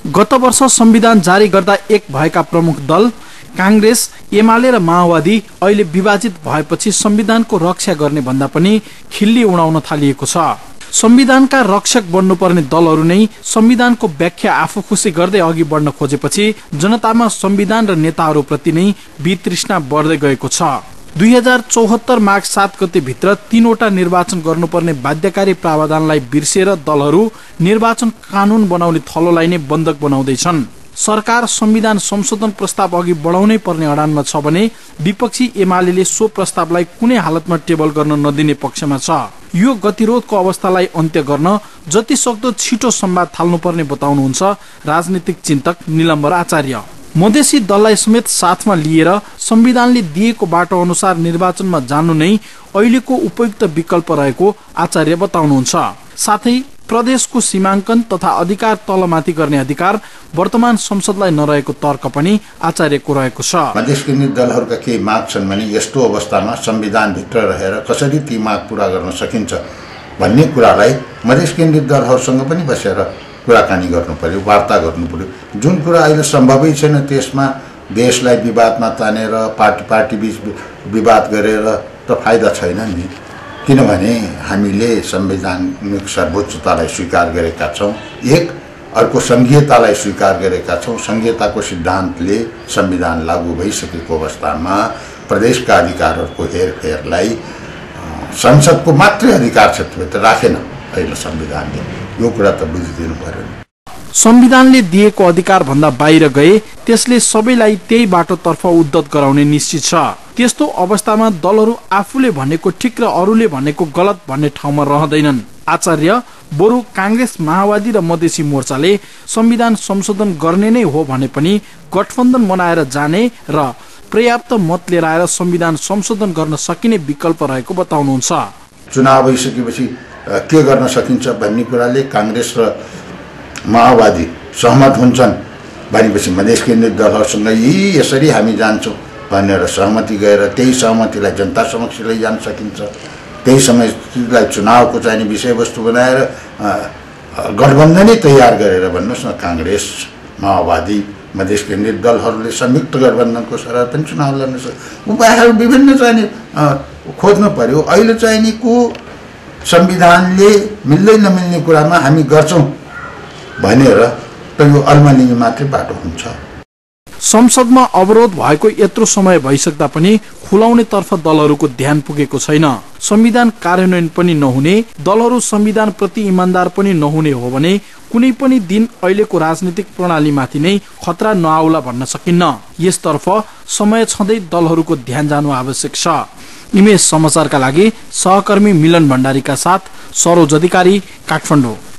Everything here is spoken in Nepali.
गत वर्ष संविधान जारी गर्दा एक भएका प्रमुख दल कांग्रेस, एमाले र माओवादी अहिले विभाजित भएपछि संविधानको रक्षा गर्ने भन्दा पनि खिल्ली उडाउन थालिएको छ। संविधानका रक्षक बन्नुपर्ने दलहरू नै संविधानको व्याख्या आफू खुसी गर्दै अघि बढ्न खोजेपछि जनतामा संविधान र नेताहरूप्रति नै वितृष्णा बढ्दै गएको छ। 2074 माघ 7 गते भित्र 3 वटा निर्वाचन गर्नुपर्ने बाध्यकारी प्रावधानलाई बिर्सेर दलहरू निर्वाचन कानून बनाउने थलोलाई नै बन्धक बनाउँदैछन्। सरकार संविधान संशोधन प्रस्ताव अघि बढाउनै पर्ने अडानमा छ भने विपक्षी एमाले सो प्रस्तावलाई कुनै हालतमा टेबल गर्न नदिने पक्षमा छ। यो गतिरोधको अवस्थालाई अन्त्य गर्न जति सक्दो छिटो संवाद थाल्नुपर्ने बताउनुहुन्छ राजनीतिक चिन्तक निलम्बर आचार्य। मधेसी दललाई समेत साथमा लिएर संविधानले दिएको बाटो अनुसार निर्वाचनमा जानु नै अहिलेको उपयुक्त विकल्प रहेको आचार्य बताउनुहुन्छ। साथै प्रदेशको सीमाङ्कन तथा अधिकार तलमाथि गर्ने अधिकार वर्तमान संसदलाई नरहेको तर्क पनि आचार्यको रहेको छ। मधेस केन्द्रित दलहरूका केही माग छन् भने यस्तो अवस्थामा संविधान भित्र रहेर कसरी ती माग पूरा गर्न सकिन्छ भन्ने कुरालाई मधेस केन्द्रित दलहरूसँग पनि बसेर कुराकानी गर्नु पर्यो, वार्ता गर्नु पर्यो। जुन कुरा अहिले सम्भवै छैन त्यसमा देशलाई विवादमा तानेर पार्टी बीच विवाद गरेर त फाइदा छैन नि। किनभने हामीले संवैधानिक सर्वोच्चतालाई स्वीकार गरेका छौँ, एक अर्को संघीयतालाई स्वीकार गरेका छौँ। संघीयताको सिद्धान्तले संविधान लागू भइसकेको अवस्थामा प्रदेशका अधिकारहरूको हेरफेरलाई संसदको मात्रै अधिकार क्षेत्रभित्र राखेन अहिले संविधानले। यो कुरा त बुझिदिनु पर्यो। संविधानले दिएको अधिकार भन्दा बाहिर गए त्यसले सबैलाई त्यही बाटोतर्फ उद्धत गराउने निश्चित छ। त्यस्तो अवस्थामा दलहरू आफूले भनेको ठिक र अरूले भनेको गलत भन्ने ठाउँमा रहँदैनन्। आचार्य बरु कांग्रेस, माओवादी र मधेसी मोर्चाले संविधान संशोधन गर्ने नै हो भने पनि गठबन्धन बनाएर जाने र पर्याप्त मत लिएर आएर संविधान संशोधन गर्न सकिने विकल्प रहेको बताउनुहुन्छ। चुनाव भइसकेपछि के गर्न सकिन्छ भन्ने कुराले कांग्रेस र माओवादी सहमत हुन्छन् भनेपछि मधेस केन्द्रित दलहरूसँग यसरी हामी जान्छौँ भनेर सहमति गएर त्यही सहमतिलाई जनता समक्ष लैजान सकिन्छ। त्यही समयलाई चुनावको चाहिने विषयवस्तु बनाएर गठबन्धनै तयार गरेर भन्नुहोस् न, कांग्रेस, माओवादी, मधेस केन्द्रित दलहरूले संयुक्त गठबन्धनको सरह पनि चुनाव लड्न सक्छ। उपायहरू विभिन्न चाहिने खोज्नु पर्यो। अहिले चाहिनेको संविधानले मिल्दै नमिल्ने कुरामा हामी गर्छौँ भनेर त यो अल्मलिने मात्रै बाटो हुन्छ। संसदमा अवरोध भएको यत्रो समय भइसक्दा पनि खुलाउने तर्फ दलहरूको ध्यान पुगेको छैन। संविधान कार्यान्वयन पनि नहुने, दलहरू संविधान प्रति इमानदार पनि नहुने हो भने कुनै पनि दिन अहिलेको राजनीतिक प्रणालीमाथि नै खतरा नआउला भन्न सकिन्न। यसतर्फ समय छँदै दलहरूको ध्यान जानु आवश्यक छ। इमेज समाचारका लागि सहकर्मी मिलन भण्डारीका साथ सरोज अधिकारी, काठमाडौँ।